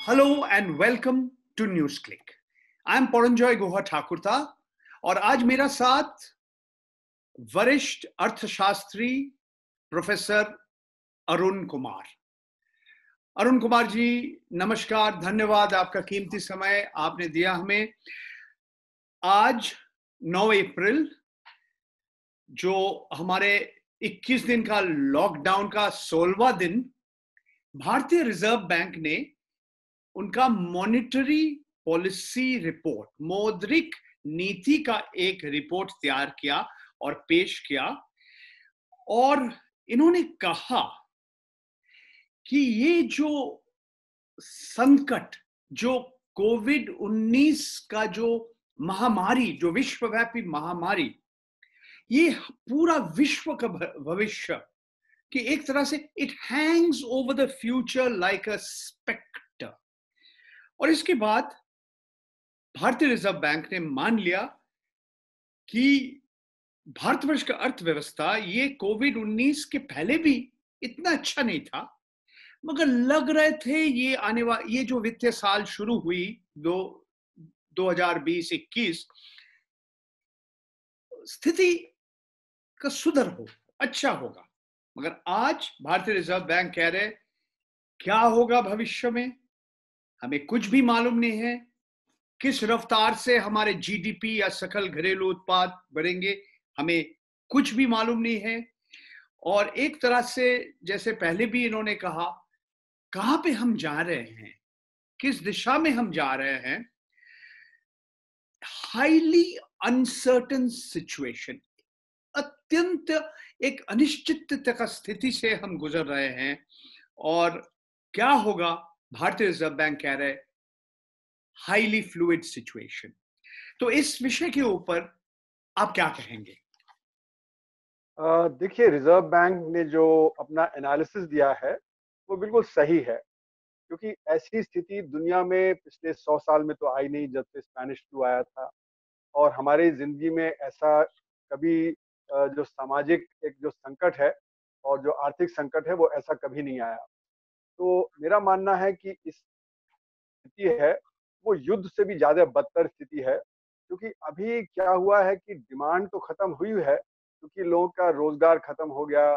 Hello and welcome to NewsClick. I am Paranjoy Guha Thakurta और आज मेरा साथ वरिष्ठ अर्थशास्त्री प्रोफेसर अरुण कुमार। अरुण कुमार जी नमस्कार, धन्यवाद, आपका कीमती समय आपने दिया हमें। आज 9 अप्रैल जो हमारे 21 दिन का लॉकडाउन का 16वां दिन, भारतीय रिजर्व बैंक ने उनका मॉनेटरी पॉलिसी रिपोर्ट, मौद्रिक नीति का एक रिपोर्ट तैयार किया और पेश किया। और इन्होंने कहा कि ये जो संकट, जो कोविड-19 का जो महामारी, जो विश्वव्यापी महामारी, ये पूरा विश्व का भविष्य कि एक तरह से it hangs over the future like a spectre. और इसके बाद भारतीय रिजर्व बैंक ने मान लिया कि भारतवर्ष का अर्थव्यवस्था ये कोविड-19 के पहले भी इतना अच्छा नहीं था, मगर लग रहे थे ये जो वित्तीय साल शुरू हुई 2020-21 स्थिति का सुधर हो, अच्छा होगा। मगर आज भारतीय रिजर्व बैंक कह रहे क्या होगा भविष्य में हमें कुछ भी मालूम नहीं है। किस रफ्तार से हमारे जीडीपी या सकल घरेलू उत्पाद बढ़ेंगे हमें कुछ भी मालूम नहीं है। और एक तरह से जैसे पहले भी इन्होंने कहा, कहां पे हम जा रहे हैं, किस दिशा में हम जा रहे हैं, हाईली अनसर्टन सिचुएशन, अत्यंत एक अनिश्चितता का स्थिति से हम गुजर रहे हैं। और क्या होगा, भारतीय रिजर्व बैंक कह रहे हाईली फ्लूइड सिचुएशन। तो इस विषय के ऊपर आप क्या कहेंगे? देखिए, रिजर्व बैंक ने जो अपना एनालिसिस दिया है वो बिल्कुल सही है, क्योंकि ऐसी स्थिति दुनिया में पिछले 100 साल में तो आई नहीं जब से स्पेनिश फ्लू आया था। और हमारी जिंदगी में ऐसा कभी जो सामाजिक एक जो संकट है और जो आर्थिक संकट है वो ऐसा कभी नहीं आया। तो मेरा मानना है कि इस स्थिति है वो युद्ध से भी ज्यादा बदतर स्थिति है, क्योंकि अभी क्या हुआ है कि डिमांड तो खत्म हुई है, क्योंकि लोगों का रोजगार खत्म हो गया,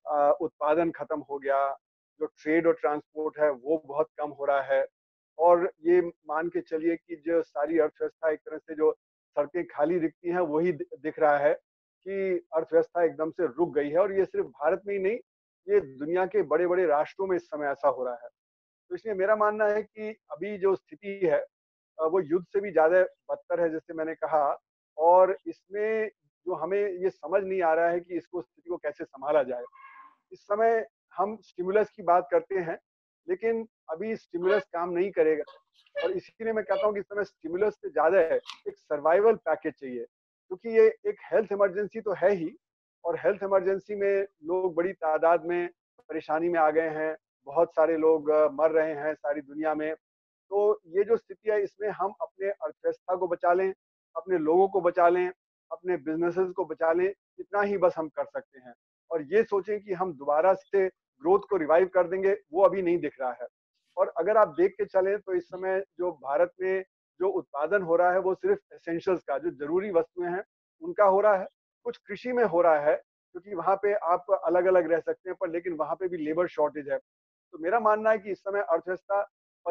उत्पादन खत्म हो गया, जो ट्रेड और ट्रांसपोर्ट है वो बहुत कम हो रहा है। और ये मान के चलिए कि जो सारी अर्थव्यवस्था एक तरह से जो सड़कें खाली दिखती हैं वही दिख रहा है कि अर्थव्यवस्था एकदम से रुक गई है। और ये सिर्फ भारत में ही नहीं, ये दुनिया के बड़े बड़े राष्ट्रों में इस समय ऐसा हो रहा है। तो इसलिए मेरा मानना है कि अभी जो स्थिति है वो युद्ध से भी ज्यादा बदतर है, जैसे मैंने कहा। और इसमें जो हमें ये समझ नहीं आ रहा है कि इसको स्थिति को कैसे संभाला जाए। इस समय हम स्टिमुलस की बात करते हैं, लेकिन अभी स्टिमुलस काम नहीं करेगा। और इसीलिए मैं कहता हूँ कि इस समय स्टिमुलस से ज्यादा है एक सर्वाइवल पैकेज चाहिए, क्योंकि ये एक हेल्थ इमरजेंसी तो है ही। और हेल्थ इमरजेंसी में लोग बड़ी तादाद में परेशानी में आ गए हैं, बहुत सारे लोग मर रहे हैं सारी दुनिया में। तो ये जो स्थिति है इसमें हम अपने अर्थव्यवस्था को बचा लें, अपने लोगों को बचा लें, अपने बिजनेसेस को बचा लें, इतना ही बस हम कर सकते हैं। और ये सोचें कि हम दोबारा से ग्रोथ को रिवाइव कर देंगे, वो अभी नहीं दिख रहा है। और अगर आप देख के चलें तो इस समय जो भारत में जो उत्पादन हो रहा है वो सिर्फ एसेंशियल्स का, जो जरूरी वस्तुएं हैं उनका हो रहा है। कुछ कृषि में हो रहा है, क्योंकि वहां पे आप अलग अलग रह सकते हैं, पर लेकिन वहां पे भी लेबर शॉर्टेज है। तो मेरा मानना है कि इस समय अर्थव्यवस्था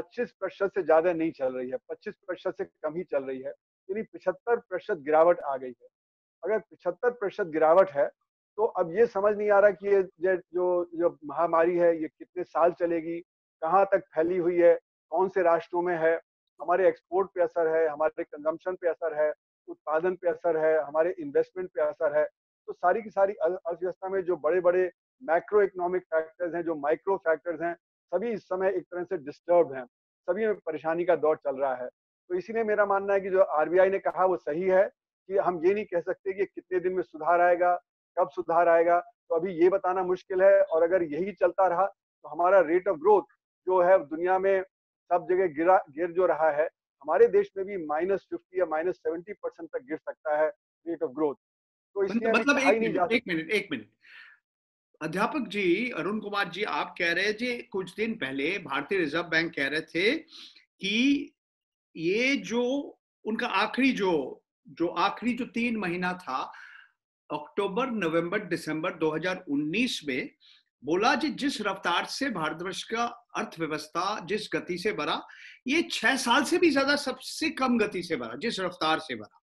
25% से ज्यादा नहीं चल रही है, 25% से कम ही चल रही है, यानी 75% गिरावट आ गई है। अगर 75% गिरावट है तो अब ये समझ नहीं आ रहा कि ये जो जो महामारी है ये कितने साल चलेगी, कहाँ तक फैली हुई है, कौन से राष्ट्रों में है, हमारे एक्सपोर्ट पे असर है, हमारे कंजम्पशन पे असर है, उत्पादन पे असर है, हमारे इन्वेस्टमेंट पे असर है। तो सारी की सारी अर्थव्यवस्था में जो बड़े बड़े मैक्रो इकोनॉमिक फैक्टर्स हैं, जो माइक्रो फैक्टर्स हैं, सभी इस समय एक तरह से डिस्टर्ब हैं, सभी में परेशानी का दौर चल रहा है। तो इसीलिए मेरा मानना है कि जो आरबीआई ने कहा वो सही है, कि हम ये नहीं कह सकते कि कितने दिन में सुधार आएगा, कब सुधार आएगा, तो अभी ये बताना मुश्किल है। और अगर यही चलता रहा तो हमारा रेट ऑफ ग्रोथ जो है दुनिया में सब जगह गिर जो रहा है, हमारे देश में भी -50 या -70% तक गिर सकता है रेट ऑफ ग्रोथ। तो इसलिए अभी मतलब कहा ही एक नहीं जा मिनट, सकता। एक मिनट, एक मिनट। अध्यापक जी, अरुण कुमार जी, आप कह रहे जी कुछ दिन पहले भारतीय रिजर्व बैंक कह रहे थे कि ये जो उनका आखिरी जो 3 महीना था, अक्टूबर, नवंबर, दिसंबर 2019 में, बोला जी जिस रफ्तार से भारतवर्ष का अर्थव्यवस्था जिस गति से बढ़ा, ये 6 साल से भी ज्यादा सबसे कम गति से बढ़ा, जिस रफ्तार से बढ़ा।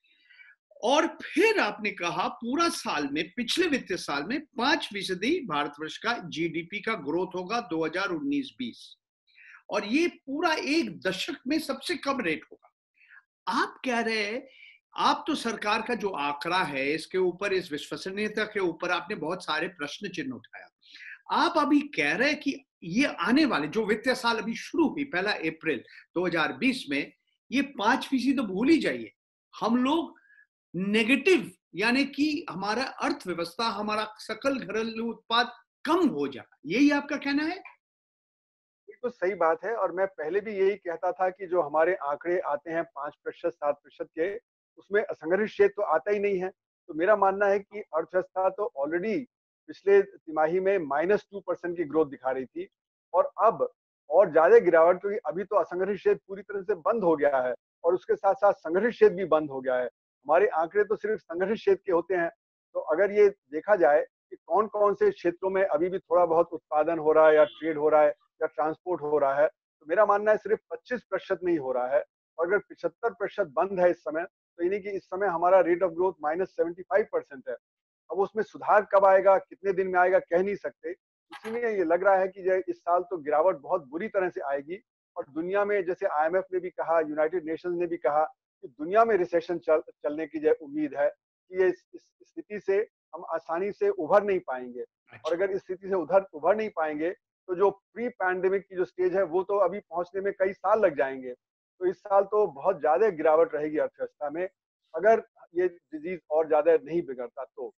और फिर आपने कहा पूरा साल में, पिछले वित्तीय साल में 5% भारतवर्ष का जीडीपी का ग्रोथ होगा 2019-20, और ये पूरा एक दशक में सबसे कम रेट होगा। आप कह रहे हैं, आप तो सरकार का जो आंकड़ा है इसके ऊपर, इस विश्वसनीयता के ऊपर आपने बहुत सारे प्रश्न चिन्ह उठाया। आप अभी कह रहे हैं कि ये आने वाले जो वित्तीय साल अभी शुरू हुई 1 अप्रैल 2020 में, ये 5% तो भूल ही जाइए, हम लोग नेगेटिव, यानी कि हमारा अर्थव्यवस्था, हमारा सकल घरेलू उत्पाद कम हो जाए, यही आपका कहना है? बिल्कुल सही बात है, और मैं पहले भी यही कहता था कि जो हमारे आंकड़े आते हैं 5%, 7% के, उसमें असंगठित क्षेत्र तो आता ही नहीं है। तो मेरा मानना है कि अर्थव्यवस्था तो ऑलरेडी पिछले तिमाही में -2% की ग्रोथ दिखा रही थी, और अब और ज्यादा गिरावट, क्योंकि अभी तो असंगठित क्षेत्र पूरी तरह से बंद हो गया है और उसके साथ साथ संगठित क्षेत्र भी बंद हो गया है। हमारे आंकड़े तो सिर्फ संगठित क्षेत्र के होते हैं। तो अगर ये देखा जाए कि कौन कौन से क्षेत्रों में अभी भी थोड़ा बहुत उत्पादन हो रहा है या ट्रेड हो रहा है या ट्रांसपोर्ट हो रहा है, तो मेरा मानना है सिर्फ 25% नहीं हो रहा है। और अगर 75% बंद है इस समय, तो यानी कि इस समय हमारा रेट ऑफ ग्रोथ -75% है। अब उसमें सुधार कब आएगा, कितने दिन में आएगा, कह नहीं सकते। इसीलिए ये लग रहा है कि जो इस साल तो गिरावट बहुत बुरी तरह से आएगी, और दुनिया में, जैसे आईएमएफ ने भी कहा, यूनाइटेड नेशंस ने भी कहा कि दुनिया में रिसेशन चलने की जो उम्मीद है, कि ये इस स्थिति से हम आसानी से उभर नहीं पाएंगे। और अच्छा। अगर इस स्थिति से उधर उभर नहीं पाएंगे, तो जो प्री पैंडेमिक की जो स्टेज है वो तो अभी पहुंचने में कई साल लग जाएंगे। तो इस साल तो बहुत ज्यादा गिरावट रहेगी अर्थव्यवस्था में, अगर ये डिजीज और ज्यादा नहीं बिगड़ता तो।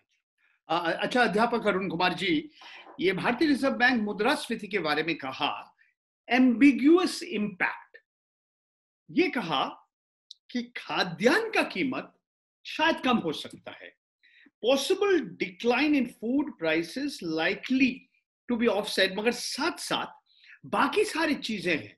अच्छा अध्यापक अरुण कुमार जी, ये भारतीय रिजर्व बैंक मुद्रास्फीति के बारे में कहा, एम्बिग्युअस इम्पैक्ट, ये कहा कि खाद्यान्न का कीमत शायद कम हो सकता है, possible decline in food prices likely to be offset, मगर साथ साथ बाकी सारी चीजें हैं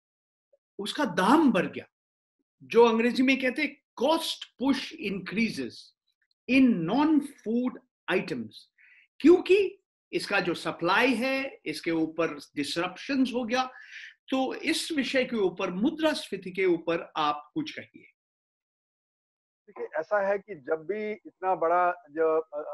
उसका दाम बढ़ गया, जो अंग्रेजी में कहते हैं cost push increases in non food items, क्योंकि इसका जो सप्लाई है इसके ऊपर डिसरप्शंस हो गया। तो इस विषय के ऊपर, मुद्रास्फीति के ऊपर आप कुछ कहिए। देखिए, ऐसा है कि जब भी इतना बड़ा जो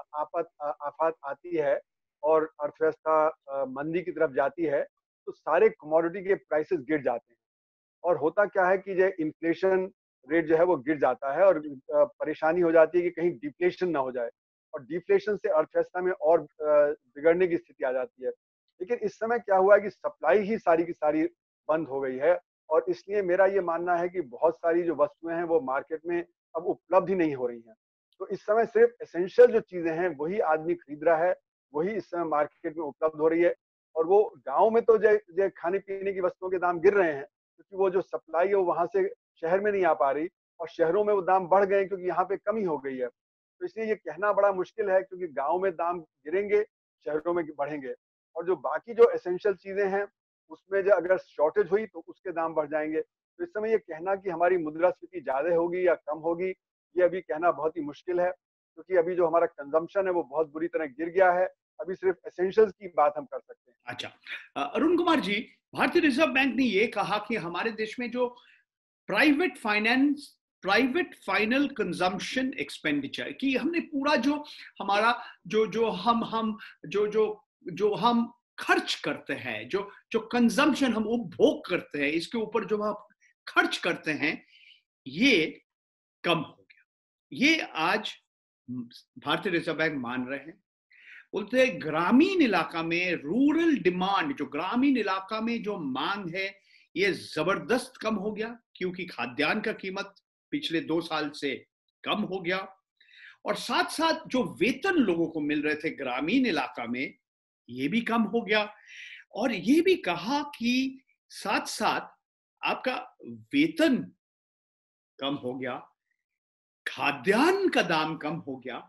आफत आती है और अर्थव्यवस्था मंदी की तरफ जाती है, तो सारे कमोडिटी के प्राइसेस गिर जाते हैं। और होता क्या है कि जो इन्फ्लेशन रेट जो है वो गिर जाता है, और परेशानी हो जाती है कि कहीं डिफ्लेशन ना हो जाए, और डिफ्लेशन से अर्थव्यवस्था में और बिगड़ने की स्थिति आ जाती है। लेकिन इस समय क्या हुआ है कि सप्लाई ही सारी की सारी बंद हो गई है, और इसलिए मेरा ये मानना है कि बहुत सारी जो वस्तुएं हैं वो मार्केट में अब उपलब्ध ही नहीं हो रही हैं। तो इस समय सिर्फ एसेंशियल जो चीजें हैं वही आदमी खरीद रहा है, वही इस समय मार्केट में उपलब्ध हो रही है। और वो गांव में तो जो खाने पीने की वस्तुओं के दाम गिर रहे हैं, क्योंकि वो जो सप्लाई है वो वहां से शहर में नहीं आ पा रही, और शहरों में वो दाम बढ़ गए क्योंकि यहाँ पे कमी हो गई है। तो इसलिए ये कहना बड़ा मुश्किल है, क्योंकि गांव में दाम गिरेंगे, शहरों में बढ़ेंगे। और जो बाकी जो एसेंशियल चीजें हैं उसमें जो अगर शॉर्टेज हुई तो उसके दाम बढ़ जाएंगे। तो इस समय ये कहना कि हमारी मुद्रास्फीति ज्यादा होगी या कम होगी, ये अभी कहना बहुत ही मुश्किल है, क्योंकि अभी जो हमारा कंजम्पशन है वो बहुत बुरी तरह गिर गया है। अभी सिर्फ एसेंशियल्स की बात हम कर सकते हैं। अच्छा, अरुण कुमार जी, भारतीय रिजर्व बैंक ने यह कहा कि हमारे देश में जो private finance, private final consumption expenditure, कि हमने पूरा जो हमारा जो जो हम जो जो जो हम खर्च करते हैं, जो जो कंजम्पशन हम उपभोग करते हैं, इसके ऊपर जो हम खर्च करते हैं, ये कम हो गया। ये आज भारतीय रिजर्व बैंक मान रहे हैं। बोलते हैं ग्रामीण इलाका में रूरल डिमांड, जो ग्रामीण इलाका में जो मांग है, ये जबरदस्त कम हो गया, क्योंकि खाद्यान्न का कीमत पिछले 2 साल से कम हो गया। और साथ साथ जो वेतन लोगों को मिल रहे थे ग्रामीण इलाका में, ये भी कम हो गया। और ये भी कहा कि साथ साथ आपका वेतन कम हो गया, खाद्यान्न का दाम कम हो गया,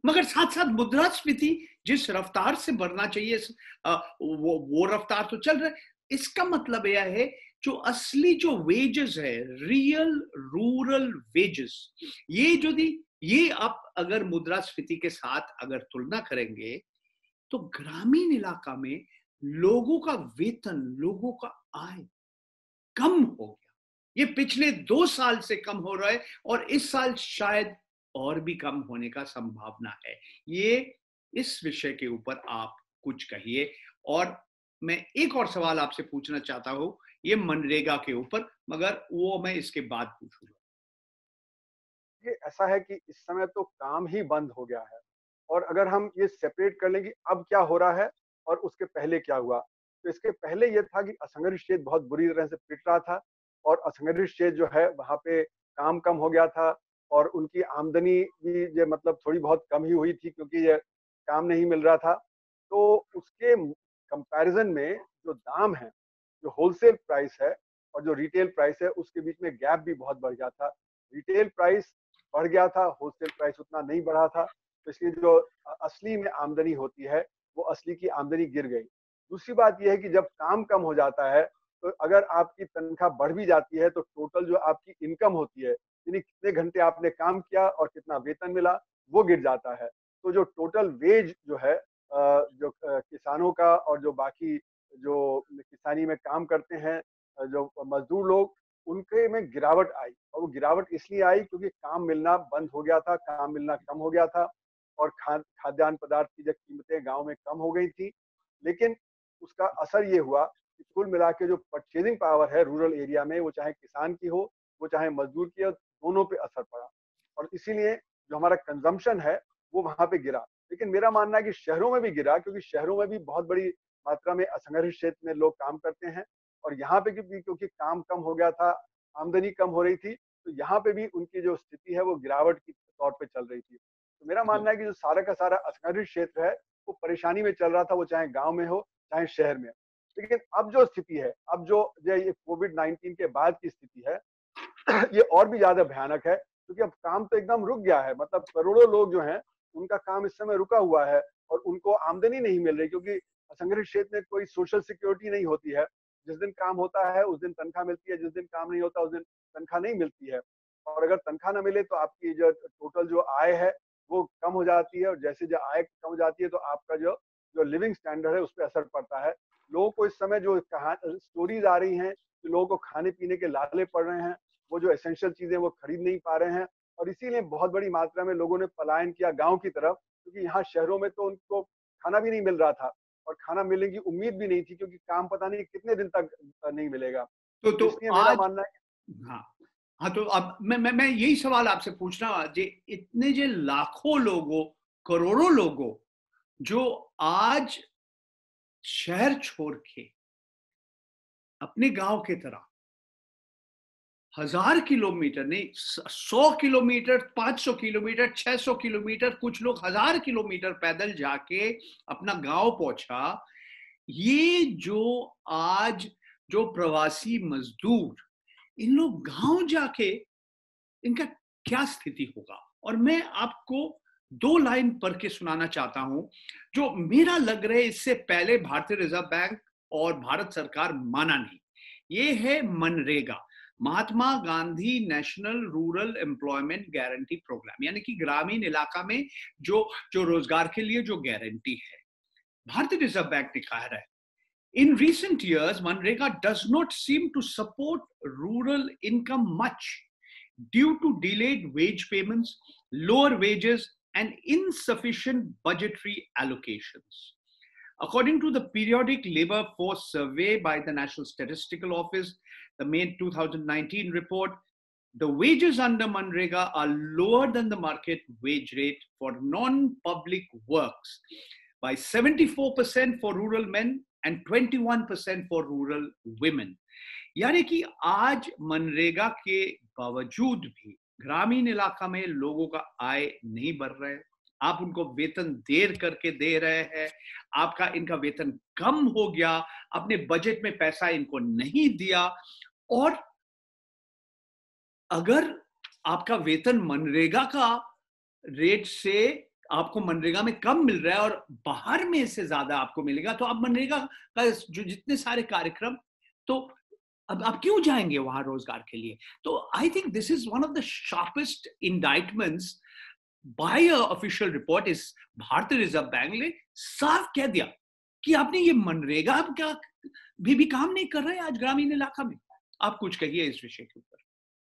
मगर साथ साथ मुद्रास्फीति जिस रफ्तार से बढ़ना चाहिए वो रफ्तार तो चल रहा है। इसका मतलब यह है जो असली जो वेजेस है, रियल रूरल वेजेस, ये आप अगर मुद्रास्फीति के साथ अगर तुलना करेंगे तो ग्रामीण इलाका में लोगों का वेतन, लोगों का आय कम हो गया। ये पिछले 2 साल से कम हो रहा है और इस साल शायद और भी कम होने का संभावना है। ये इस विषय के ऊपर आप कुछ कहिए। और मैं एक और सवाल आपसे पूछना चाहता हूं, ये मनरेगा के ऊपर, मगर वो मैं इसके बाद पूछूंगा। ये ऐसा है कि इस समय तो काम ही बंद हो गया है, और अगर हम ये सेपरेट कर लें कि अब क्या हो रहा है और उसके पहले क्या हुआ, तो इसके पहले ये था कि असंगठित क्षेत्र बहुत बुरी तरह से पिट रहा था, और असंगठित क्षेत्र जो है वहाँ पे काम कम हो गया था, और उनकी आमदनी भी ये मतलब थोड़ी बहुत कम ही हुई थी क्योंकि ये काम नहीं मिल रहा था। तो उसके कंपैरिजन में जो दाम है, जो होलसेल प्राइस है और जो रिटेल प्राइस है, उसके बीच में गैप भी बहुत बढ़ गया था। रिटेल प्राइस बढ़ गया था, होलसेल प्राइस उतना नहीं बढ़ा था, तो इसलिए जो असली में आमदनी होती है वो असली की आमदनी गिर गई। दूसरी बात यह है कि जब काम कम हो जाता है तो अगर आपकी तनख्वाह बढ़ भी जाती है तो टोटल जो आपकी इनकम होती है, यानी कितने घंटे आपने काम किया और कितना वेतन मिला, वो गिर जाता है। तो जो टोटल वेज जो है जो किसानों का और जो बाकी जो किसानी में काम करते हैं जो मजदूर लोग, उनके में गिरावट आई, और वो गिरावट इसलिए आई क्योंकि काम मिलना बंद हो गया था, काम मिलना कम हो गया था, और खाद्यान्न पदार्थ की जो कीमतें गांव में कम हो गई थी। लेकिन उसका असर ये हुआ कि कुल मिला के जो परचेजिंग पावर है रूरल एरिया में, वो चाहे किसान की हो, वो चाहे मजदूर की हो, दोनों पे असर पड़ा, और इसीलिए जो हमारा कंजम्पशन है वो वहां पे गिरा। लेकिन मेरा मानना है कि शहरों में भी गिरा, क्योंकि शहरों में भी बहुत बड़ी मात्रा में असंगठित क्षेत्र में लोग काम करते हैं, और यहाँ पे क्योंकि काम कम हो गया था, आमदनी कम हो रही थी, तो यहाँ पे भी उनकी जो स्थिति है वो गिरावट की तौर पे चल रही थी। तो मेरा मानना है कि जो सारा का सारा असंगठित क्षेत्र है वो परेशानी में चल रहा था, वो चाहे गांव में हो चाहे शहर में। लेकिन अब जो स्थिति है, अब जो ये कोविड-19 के बाद की स्थिति है, ये और भी ज्यादा भयानक है, क्योंकि अब काम तो एकदम रुक गया है। मतलब करोड़ों लोग जो हैं उनका काम इस समय रुका हुआ है, और उनको आमदनी नहीं मिल रही, क्योंकि असंगठित क्षेत्र में कोई सोशल सिक्योरिटी नहीं होती है। जिस दिन काम होता है उस दिन तनख्वाह मिलती है, जिस दिन काम नहीं होता उस दिन तनख्वाह नहीं मिलती है। और अगर तनख्वाह ना मिले तो आपकी जो टोटल जो आय है वो कम हो जाती है, और जैसे जो आय कम हो जाती है तो आपका जो जो लिविंग स्टैंडर्ड है उस पर असर पड़ता है। लोगों को इस समय जो स्टोरीज आ रही हैं कि लोगों को खाने पीने के लाले पड़ रहे हैं, वो जो एसेंशियल चीजें वो खरीद नहीं पा रहे हैं, और इसीलिए बहुत बड़ी मात्रा में लोगों ने पलायन किया गांव की तरफ, क्योंकि यहाँ शहरों में तो उनको खाना भी नहीं मिल रहा था, और खाना मिलने की उम्मीद भी नहीं थी, क्योंकि काम पता नहीं कितने दिन तक नहीं मिलेगा। तो इसलिए मेरा आज, मानना है। हाँ हाँ, तो अब मैं यही सवाल आपसे पूछ रहा हूँ, जे इतने जे लाखों लोगों, करोड़ों लोगों जो आज शहर छोड़ के अपने गांव के तरह 1000 किलोमीटर नहीं, 100 किलोमीटर, 500 किलोमीटर, 600 किलोमीटर, कुछ लोग 1000 किलोमीटर पैदल जाके अपना गांव पहुंचा, ये जो आज जो प्रवासी मजदूर, इन लोग गांव जाके इनका क्या स्थिति होगा। और मैं आपको 2 लाइन पढ़ के सुनाना चाहता हूं जो मेरा लग रहा है इससे पहले भारतीय रिजर्व बैंक और भारत सरकार माना नहीं। ये है MNREGA, Mahatma Gandhi national rural employment guarantee programme, यानी कि ग्रामीण इलाका में जो जो रोजगार के लिए जो गारंटी है। भारतीय रिजर्व बैंक ने कहा है, in recent years MNREGA does not seem to support rural income much due to delayed wage payments, lower wages, and insufficient budgetary allocations. According to the periodic labor force survey by the National Statistical Office, the May 2019 report, the wages under Manrega are lower than the market wage rate for non-public works by 74% for rural men and 21% for rural women. यानी कि आज मनरेगा के बावजूद भी ग्रामीण इलाका में लोगों का आय नहीं बढ़ रहा है। आप उनको वेतन देर करके दे रहे हैं, आपका इनका वेतन कम हो गया, अपने बजट में पैसा इनको नहीं दिया, और अगर आपका वेतन मनरेगा का रेट से आपको मनरेगा में कम मिल रहा है और बाहर में से ज्यादा आपको मिलेगा, तो आप मनरेगा का जो जितने सारे कार्यक्रम, तो अब आप क्यों जाएंगे वहां रोजगार के लिए? तो I think this is one of the sharpest indictments by a official report. इस भारतीय रिजर्व बैंक ने साफ कह दिया कि आपने ये मनरेगा अब क्या भी काम नहीं कर रहा है आज ग्रामीण इलाका में। आप कुछ कहिए इस विषय के ऊपर।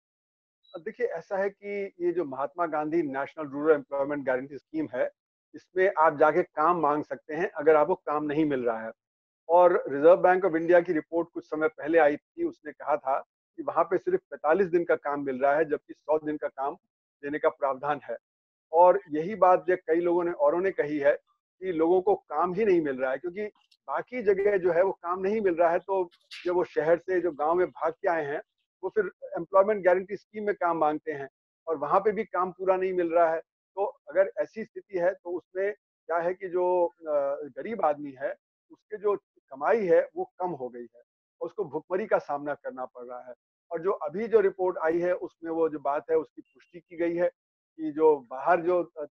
देखिए, ऐसा है कि ये जो Mahatma Gandhi national rural employment guarantee scheme है, इसमें आप जाके काम मांग सकते हैं अगर आपको काम नहीं मिल रहा है। और रिजर्व बैंक ऑफ इंडिया की रिपोर्ट कुछ समय पहले आई थी, उसने कहा था कि वहां पे सिर्फ 45 दिन का काम मिल रहा है, जबकि 100 दिन का काम देने का प्रावधान है। और यही बात जो कई लोगों ने औरों ने कही है कि लोगों को काम ही नहीं मिल रहा है, क्योंकि बाकी जगह जो है वो काम नहीं मिल रहा है, तो जब वो शहर से जो गांव में भाग के आए हैं, वो फिर एम्प्लॉयमेंट गारंटी स्कीम में काम मांगते हैं, और वहां पे भी काम पूरा नहीं मिल रहा है। तो अगर ऐसी स्थिति है तो उसमें क्या है कि जो गरीब आदमी है, उसके जो कमाई है वो कम हो गई है, और उसको भुखमरी का सामना करना पड़ रहा है। और जो अभी जो रिपोर्ट आई है उसमें वो जो बात है उसकी पुष्टि की गई है कि जो बाहर जो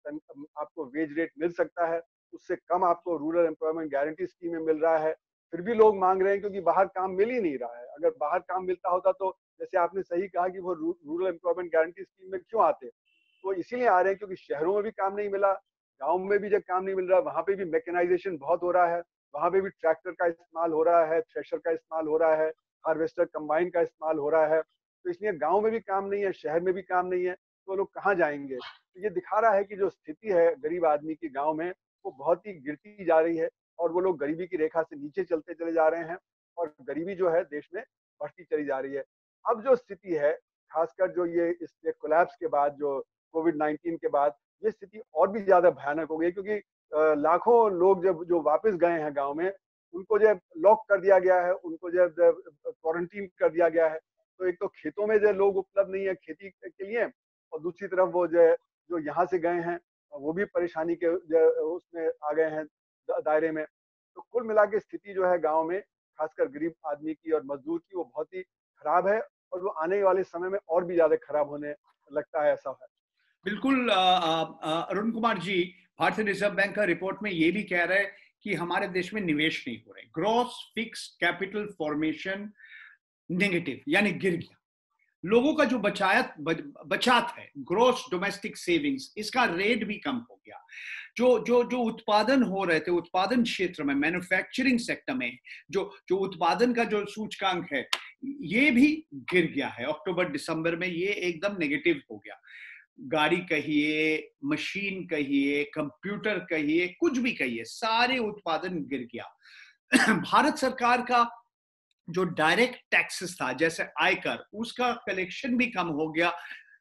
आपको वेज रेट मिल सकता है, उससे कम आपको रूरल एम्प्लॉयमेंट गारंटी स्कीम में मिल रहा है। फिर भी लोग मांग रहे हैं, क्योंकि बाहर काम मिल ही नहीं रहा है। अगर बाहर काम मिलता होता तो जैसे आपने सही कहा कि वो रूरल एम्प्लॉयमेंट गारंटी स्कीम में क्यों आते, तो इसीलिए आ रहे हैं क्योंकि शहरों में भी काम नहीं मिला, गाँव में भी जब काम नहीं मिल रहा, वहां पे भी मैकेनाइजेशन बहुत हो रहा है, वहां पे भी ट्रैक्टर का इस्तेमाल हो रहा है, थ्रेशर का इस्तेमाल हो रहा है, हार्वेस्टर कंबाइन का इस्तेमाल हो रहा है। तो इसलिए गांव में भी काम नहीं है, शहर में भी काम नहीं है, तो लोग कहाँ जाएंगे? तो ये दिखा रहा है कि जो स्थिति है गरीब आदमी की गांव में, वो बहुत ही गिरती जा रही है, और वो लोग गरीबी की रेखा से नीचे चलते चले जा रहे हैं, और गरीबी जो है देश में बढ़ती चली जा रही है। अब जो स्थिति है, खासकर जो ये इस कोलैप्स के बाद, जो कोविड-19 के बाद, ये स्थिति और भी ज्यादा भयानक हो गई, क्योंकि लाखों लोग जब जो वापस गए हैं गांव में, उनको जब लॉक कर दिया गया है, उनको जब क्वारंटीन कर दिया गया है, तो एक तो खेतों में जो लोग उपलब्ध नहीं है खेती के लिए, और दूसरी तरफ वो जो यहाँ से गए हैं वो भी परेशानी के उसमें आ गए हैं दायरे में। तो कुल मिला के स्थिति जो है गांव में, खासकर गरीब आदमी की और मजदूर की, वो बहुत ही खराब है, और वो आने वाले समय में और भी ज्यादा खराब होने लगता है, ऐसा है। बिल्कुल अरुण कुमार जी, भारतीय रिजर्व बैंक का रिपोर्ट में ये भी कह रहा है कि हमारे देश में निवेश नहीं हो रहे, gross fix capital formation negative, यानी गिर गया। लोगों का जो बचात है, ग्रोस डोमेस्टिक सेविंग्स, इसका रेट भी कम हो गया। जो जो जो उत्पादन हो रहे थे, उत्पादन क्षेत्र में, मैन्युफैक्चरिंग सेक्टर में जो जो उत्पादन का जो सूचकांक है, ये भी गिर गया है। अक्टूबर दिसंबर में ये एकदम नेगेटिव हो गया। गाड़ी कहिए, मशीन कहिए, कंप्यूटर कहिए, कुछ भी कहिए, सारे उत्पादन गिर गया। भारत सरकार का जो डायरेक्ट टैक्सेस था, जैसे आयकर, उसका कलेक्शन भी कम हो गया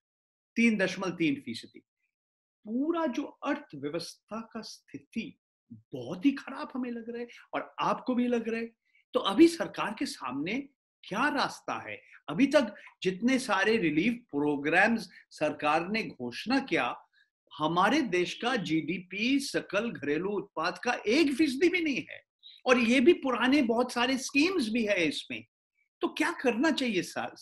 3.3%। पूरा जो अर्थव्यवस्था का स्थिति बहुत ही खराब हमें लग रहा है, और आपको भी लग रहा है। तो अभी सरकार के सामने क्या रास्ता है? अभी तक जितने सारे रिलीफ प्रोग्राम्स सरकार ने घोषणा किया, हमारे देश का जीडीपी, सकल घरेलू उत्पाद का 1% भी नहीं है, और ये भी पुराने बहुत सारे स्कीम्स भी है इसमें। तो क्या करना चाहिए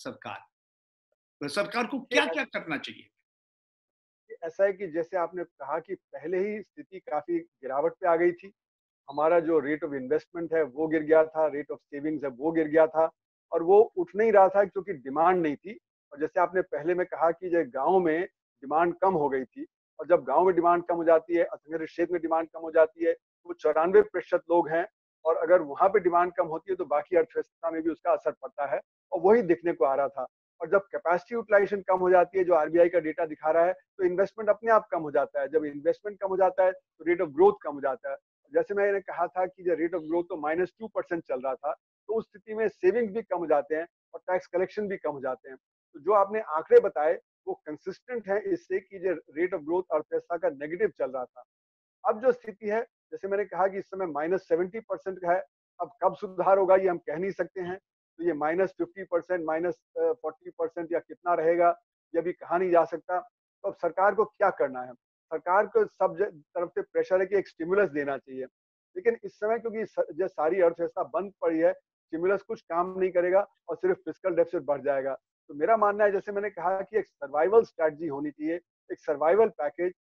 सरकार को ये क्या क्या करना चाहिए? ऐसा है कि जैसे आपने कहा कि पहले ही स्थिति काफी गिरावट पे आ गई थी। हमारा जो रेट ऑफ इन्वेस्टमेंट है वो गिर गया था, रेट ऑफ सेविंग्स है वो गिर गया था, और वो उठ नहीं रहा था क्योंकि डिमांड नहीं थी। और जैसे आपने पहले में कहा कि जो गांव में डिमांड कम हो गई थी, और जब गांव में डिमांड कम हो जाती है, असंगठित क्षेत्र में डिमांड कम हो जाती है, तो 94% लोग हैं, और अगर वहां पे डिमांड कम होती है तो बाकी अर्थव्यवस्था में भी उसका असर पड़ता है, और वही दिखने को आ रहा था। और जब कैपेसिटी यूटिलाइजेशन कम हो जाती है, जो आरबीआई का डेटा दिखा रहा है, तो इन्वेस्टमेंट अपने आप कम हो जाता है। जब इन्वेस्टमेंट कम हो जाता है तो रेट ऑफ ग्रोथ कम हो जाता है। जैसे मैंने कहा था कि जो रेट ऑफ ग्रोथ तो -2% चल रहा था, तो उस स्थिति में सेविंग्स भी कम हो जाते हैं और टैक्स कलेक्शन भी कम हो जाते हैं। तो जो आपने आंकड़े बताए वो कंसिस्टेंट है इससे कि जो रेट ऑफ ग्रोथ अर्थव्यवस्था का नेगेटिव चल रहा था। अब जो स्थिति है, जैसे मैंने कहा कि इस समय -70% का है। अब कब सुधार होगा ये हम कह नहीं सकते हैं। तो ये -50%, -40% या कितना रहेगा, ये भी कहा नहीं जा सकता। तो अब सरकार को क्या करना है? सरकार को सब तरफ से प्रेशर है कि एक स्टिमुलस देना चाहिए, लेकिन इस समय क्योंकि जो सारी अर्थव्यवस्था बंद पड़ी है, स्टिमुलस कुछ काम नहीं करेगा और सिर्फ फिस्कल डेफिसिट बढ़ जाएगा। तो मेरा मानना है, जैसे मैंने कहा कि एक सर्वाइवल स्ट्रेटजी होनी चाहिए, एक सर्वाइवल पैकेज,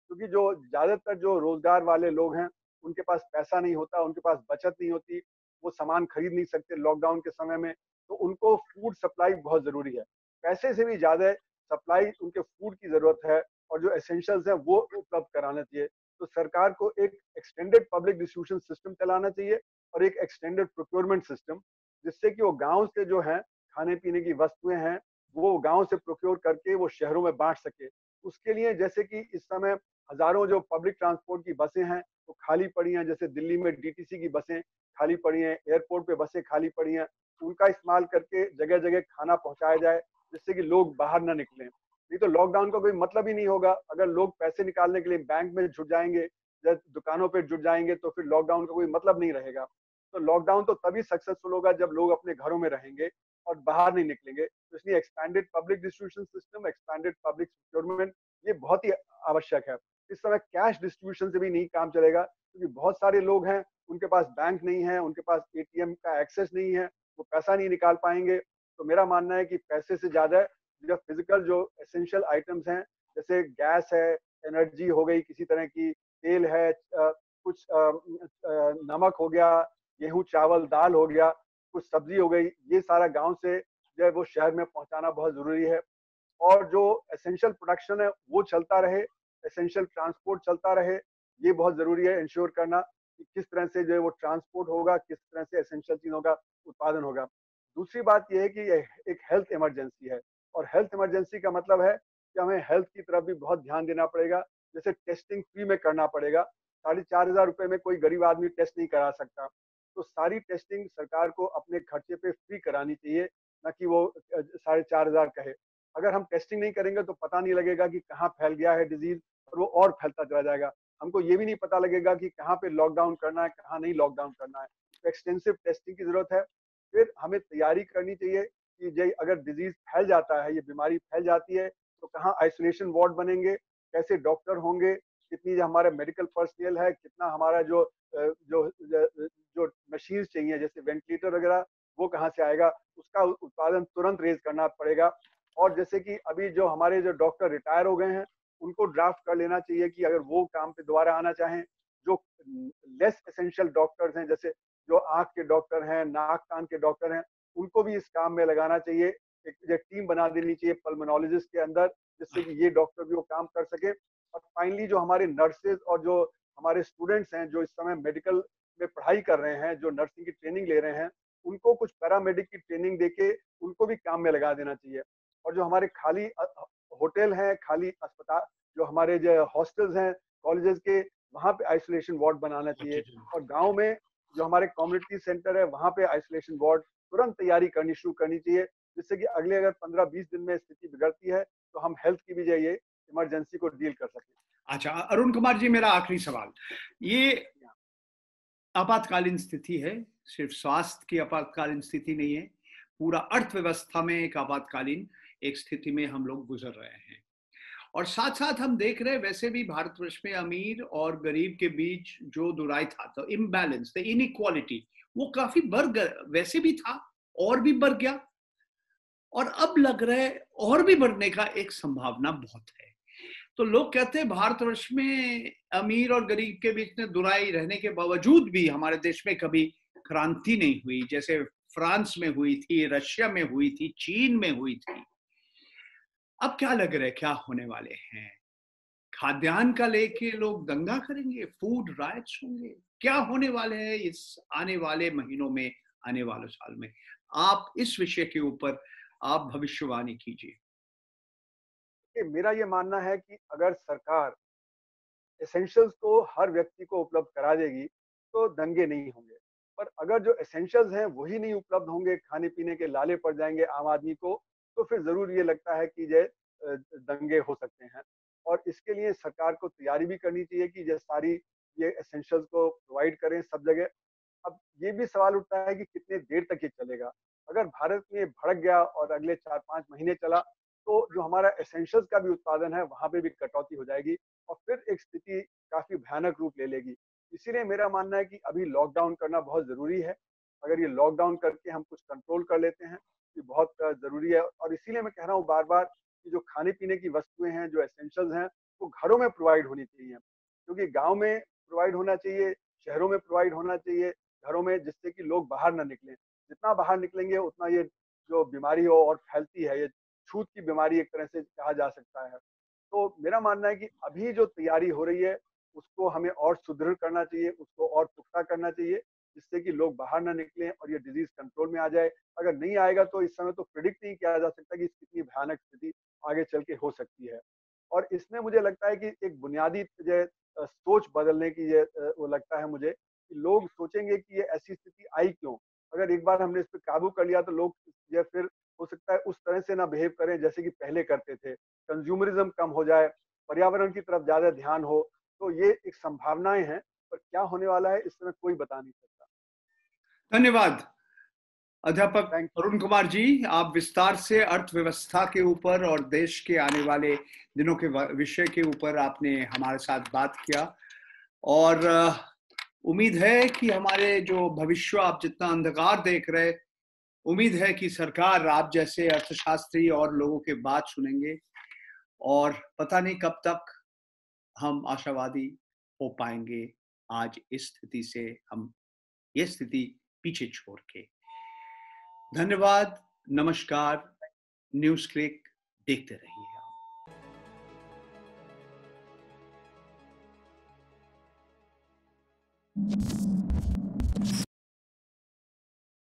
क्योंकि जो ज़्यादातर जो रोज़गार वाले लोग हैं, उनके पास पैसा नहीं होता, उनके पास बचत नहीं होती, वो सामान खरीद नहीं सकते लॉकडाउन के समय में, तो उनको फूड सप्लाई बहुत ज़रूरी है। पैसे से भी ज़्यादा सप्लाई उनके फूड की ज़रूरत है और जो एसेंशियल्स हैं, वो उपलब्ध कराना चाहिए। तो सरकार को एक एक्सटेंडेड पब्लिक डिस्ट्रीब्यूशन सिस्टम चलाना चाहिए और एक एक्सटेंडेड प्रोक्योरमेंट सिस्टम, जिससे कि वो गाँव से जो है खाने-पीने की वस्तुएँ हैं, वो गाँव से प्रोक्योर करके वो शहरों में बाँट सके। उसके लिए जैसे कि इस समय हज़ारों जो पब्लिक ट्रांसपोर्ट की बसें हैं, वो खाली पड़ी हैं, जैसे दिल्ली में डीटीसी की बसें खाली पड़ी हैं, एयरपोर्ट पे बसें खाली पड़ी हैं, उनका इस्तेमाल करके जगह-जगह खाना पहुँचाया जाए, जिससे कि लोग बाहर ना निकलें। नहीं तो लॉकडाउन का कोई मतलब ही नहीं होगा। अगर लोग पैसे निकालने के लिए बैंक में जुट जाएँगे या दुकानों पे जुट जाएँगे, तो फिर लॉकडाउन का कोई मतलब नहीं रहेगा। तो लॉकडाउन तो तभी सक्सेसफुल होगा जब लोग अपने घरों में रहेंगे और बाहर नहीं निकलेंगे। तो इसलिए expanded public distribution system, expanded public procurement, ये बहुत ही आवश्यक है। इस समय कैश डिस्ट्रीब्यूशन से भी नहीं काम चलेगा, क्योंकि बहुत सारे लोग हैं, उनके पास बैंक नहीं है, उनके पास एटीएम का एक्सेस नहीं है, वो पैसा नहीं निकाल पाएँगे। तो मेरा मानना है कि पैसे से ज़्यादा जो फिजिकल जो एसेंशियल आइटम्स हैं, जैसे गैस है, एनर्जी हो गई किसी तरह की, तेल है, कुछ नमक हो गया, गेहूँ, चावल, दाल हो गया, कुछ सब्जी हो गई, ये सारा गाँव से जो है वो शहर में पहुँचाना बहुत ज़रूरी है। और जो एसेंशियल प्रोडक्शन है वो चलता रहे, एसेंशियल ट्रांसपोर्ट चलता रहे, ये बहुत ज़रूरी है इंश्योर करना कि किस तरह से जो है वो ट्रांसपोर्ट होगा, किस तरह से एसेंशियल चीज़ों का उत्पादन होगा। दूसरी बात ये है कि ये एक हेल्थ इमरजेंसी है और हेल्थ इमरजेंसी का मतलब है कि हमें हेल्थ की तरफ भी बहुत ध्यान देना पड़ेगा। जैसे टेस्टिंग फ्री में करना पड़ेगा, 4,500 में कोई गरीब आदमी टेस्ट नहीं करा सकता। तो सारी टेस्टिंग सरकार को अपने खर्चे पे फ्री करानी चाहिए, ना कि वो 4,500 कहे। अगर हम टेस्टिंग नहीं करेंगे तो पता नहीं लगेगा कि कहाँ फैल गया है डिजीज और वो और फैलता चला जाएगा। हमको ये भी नहीं पता लगेगा कि कहाँ पे लॉकडाउन करना है, कहाँ नहीं लॉकडाउन करना है। तो एक्सटेंसिव टेस्टिंग की जरूरत है। फिर हमें तैयारी करनी चाहिए कि जे अगर डिजीज फैल जाता है, ये बीमारी फैल जाती है, तो कहाँ आइसोलेशन वार्ड बनेंगे, कैसे डॉक्टर होंगे, कितनी जो हमारा मेडिकल पर्सनल है, कितना हमारा जो मशीन चाहिए जैसे वेंटिलेटर वगैरह, वो कहाँ से आएगा, उसका उत्पादन तुरंत रेज करना पड़ेगा। और जैसे कि अभी जो हमारे जो डॉक्टर रिटायर हो गए हैं, उनको ड्राफ्ट कर लेना चाहिए कि अगर वो काम पे दोबारा आना चाहें, जो लेस एसेंशियल डॉक्टर्स हैं, जैसे जो आंख के डॉक्टर हैं, नाक कान के डॉक्टर हैं, उनको भी इस काम में लगाना चाहिए। एक टीम बना देनी चाहिए पल्मोनोलॉजिस्ट के अंदर, जिससे कि ये डॉक्टर भी वो काम कर सके। और फाइनली जो हमारे नर्सेज और जो हमारे स्टूडेंट्स हैं, जो इस समय मेडिकल में पढ़ाई कर रहे हैं, जो नर्सिंग की ट्रेनिंग ले रहे हैं, उनको कुछ पैरामेडिक की ट्रेनिंग देके उनको भी काम में लगा देना चाहिए। और जो हमारे खाली होटल हैं, खाली अस्पताल, जो हमारे जो हॉस्टल्स हैं कॉलेजेस के, वहाँ पे आइसोलेशन वार्ड बनाना चाहिए। और गांव में जो हमारे कम्युनिटी सेंटर है, वहाँ पे आइसोलेशन वार्ड तुरंत तैयारी करनी शुरू करनी चाहिए, जिससे कि अगले अगर 15-20 दिन में स्थिति बिगड़ती है, तो हम हेल्थ की भी जो ये इमरजेंसी को डील कर सकें। अच्छा, अरुण कुमार जी, मेरा आखिरी सवाल, ये आपातकालीन स्थिति है, सिर्फ स्वास्थ्य की आपातकालीन स्थिति नहीं है, पूरा अर्थव्यवस्था में एक आपातकालीन एक स्थिति में हम लोग गुजर रहे हैं। और साथ साथ हम देख रहे हैं वैसे भी भारतवर्ष में अमीर और गरीब के बीच जो दुराई था, तो इम्बैलेंस, द इनइक्वालिटी, वो काफी बढ़ गया, वैसे भी था और भी बढ़ गया, और अब लग रहा है और भी बढ़ने का एक संभावना बहुत है। तो लोग कहते हैं भारतवर्ष में अमीर और गरीब के बीच में दुराई रहने के बावजूद भी हमारे देश में कभी क्रांति नहीं हुई, जैसे फ्रांस में हुई थी, रशिया में हुई थी, चीन में हुई थी। अब क्या लग रहा है, क्या होने वाले हैं? खाद्यान्न का लेके लोग दंगा करेंगे, फूड राइट्स होंगे, क्या होने वाले हैं इस आने वाले महीनों में, आने वाले साल में? आप इस विषय के ऊपर आप भविष्यवाणी कीजिए। मेरा ये मानना है कि अगर सरकार एसेंशियल्स को हर व्यक्ति को उपलब्ध करा देगी, तो दंगे नहीं होंगे। पर अगर जो एसेंशियल्स हैं वही नहीं उपलब्ध होंगे, खाने पीने के लाले पड़ जाएंगे आम आदमी को, तो फिर जरूर ये लगता है कि जो दंगे हो सकते हैं। और इसके लिए सरकार को तैयारी भी करनी चाहिए कि ये सारी ये एसेंशियल्स को प्रोवाइड करें सब जगह। अब ये भी सवाल उठता है कि कितने देर तक ये चलेगा। अगर भारत में ये भड़क गया और अगले 4-5 महीने चला, तो जो हमारा एसेंशियल्स का भी उत्पादन है, वहाँ पे भी कटौती हो जाएगी और फिर एक स्थिति काफ़ी भयानक रूप ले लेगी। इसीलिए मेरा मानना है कि अभी लॉकडाउन करना बहुत ज़रूरी है। अगर ये लॉकडाउन करके हम कुछ कंट्रोल कर लेते हैं, ये बहुत ज़रूरी है। और इसीलिए मैं कह रहा हूँ बार-बार कि जो खाने-पीने की वस्तुएँ हैं, जो एसेंशियल्स हैं, वो घरों में प्रोवाइड होनी चाहिए, क्योंकि गांव में प्रोवाइड होना चाहिए, शहरों में प्रोवाइड होना चाहिए, घरों में, जिससे कि लोग बाहर ना निकलें। जितना बाहर निकलेंगे उतना ये जो बीमारी हो और फैलती है, ये छूत की बीमारी एक तरह से कहा जा सकता है। तो मेरा मानना है कि अभी जो तैयारी हो रही है उसको हमें और सुदृढ़ करना चाहिए, उसको और पुख्ता करना चाहिए, जिससे कि लोग बाहर ना निकलें और ये डिजीज कंट्रोल में आ जाए। अगर नहीं आएगा तो इस समय तो प्रिडिक्ट नहीं किया जा सकता कि कितनी भयानक स्थिति आगे चल के हो सकती है। और इसमें मुझे लगता है कि एक बुनियादी जो सोच बदलने की वो लगता है मुझे कि लोग सोचेंगे कि ये ऐसी स्थिति आई क्यों। अगर एक बार हमने इस पे काबू कर लिया तो लोग ये फिर हो सकता है उस तरह से ना बिहेव करें जैसे कि पहले करते थे, कंज्यूमरिज्म कम हो जाए, पर्यावरण की तरफ ज्यादा ध्यान हो। तो ये एक संभावनाएं हैं, पर क्या होने वाला है इस समय कोई बता नहीं सकता। धन्यवाद अध्यापक थैंक यू। अरुण कुमार जी, आप विस्तार से अर्थव्यवस्था के ऊपर और देश के आने वाले दिनों के विषय के ऊपर आपने हमारे साथ बात किया। और उम्मीद है कि हमारे जो भविष्य आप जितना अंधकार देख रहे, उम्मीद है कि सरकार आप जैसे अर्थशास्त्री और लोगों के बात सुनेंगे, और पता नहीं कब तक हम आशावादी हो पाएंगे आज इस स्थिति से, हम ये स्थिति पीछे छोड़ के। धन्यवाद, नमस्कार, न्यूज क्लिक देखते रहिए।